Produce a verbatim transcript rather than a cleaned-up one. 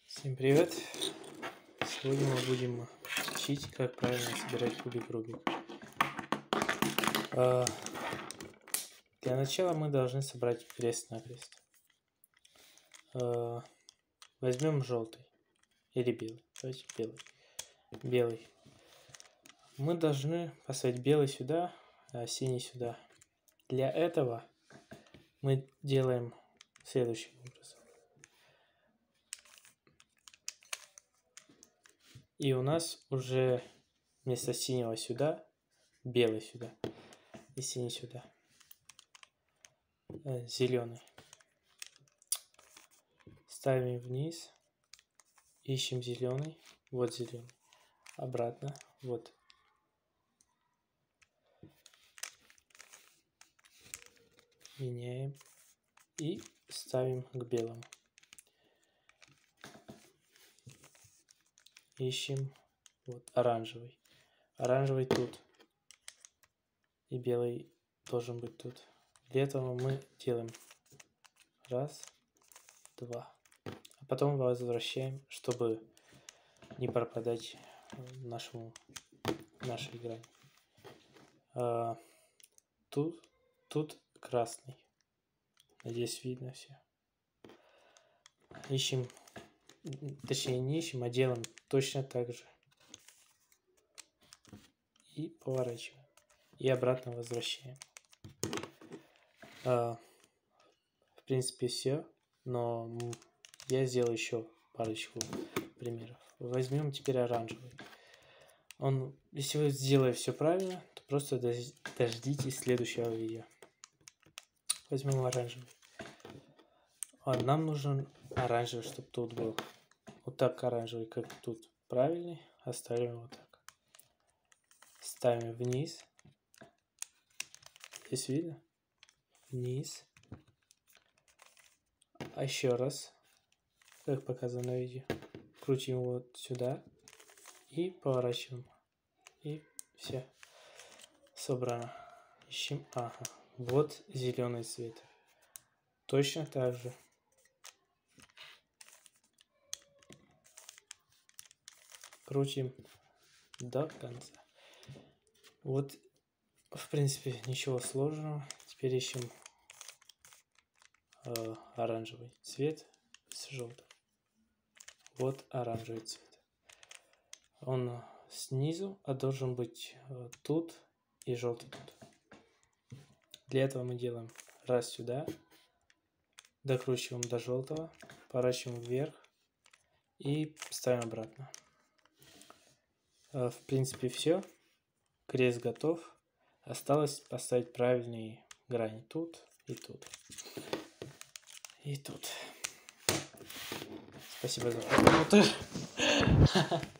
Всем привет! Сегодня мы будем учить, как правильно собирать кубик Рубик. А, для начала мы должны собрать крест-накрест. А, возьмем желтый или белый. Давайте белый. Белый. Мы должны поставить белый сюда, а синий сюда. Для этого мы делаем следующим образом. И у нас уже вместо синего сюда, белый сюда и синий сюда, э, зеленый. Ставим вниз, ищем зеленый, вот зеленый, обратно, вот. Меняем и ставим к белому. Ищем вот оранжевый. Оранжевый тут. И белый должен быть тут. Для этого мы делаем раз, два. А потом возвращаем, чтобы не пропадать нашему, нашей грани. А, тут, тут красный. Надеюсь, видно все. Ищем, точнее не ищем, а делаем точно так же. И поворачиваем. И обратно возвращаем. А, в принципе все, но я сделаю еще парочку примеров. Возьмем теперь оранжевый. Он, если вы сделаете все правильно, то просто дождитесь следующего видео. Возьмем оранжевый. А нам нужен оранжевый, чтобы тут был. Вот так оранжевый, как тут. Правильный. Оставим вот так. Ставим вниз. Здесь видно? Вниз. А еще раз, как показано на видео. Крутим вот сюда. И поворачиваем. И все. Собрано. Ищем. Ага. Вот зеленый цвет. Точно так же. Крутим до конца. Вот, в принципе, ничего сложного. Теперь ищем э, оранжевый цвет с желтым. Вот оранжевый цвет. Он снизу, а должен быть э, тут и желтый тут. Для этого мы делаем раз сюда, докручиваем до желтого, поворачиваем вверх и ставим обратно. В принципе все. Крест готов. Осталось поставить правильные грани тут и тут. И тут. Спасибо за просмотр.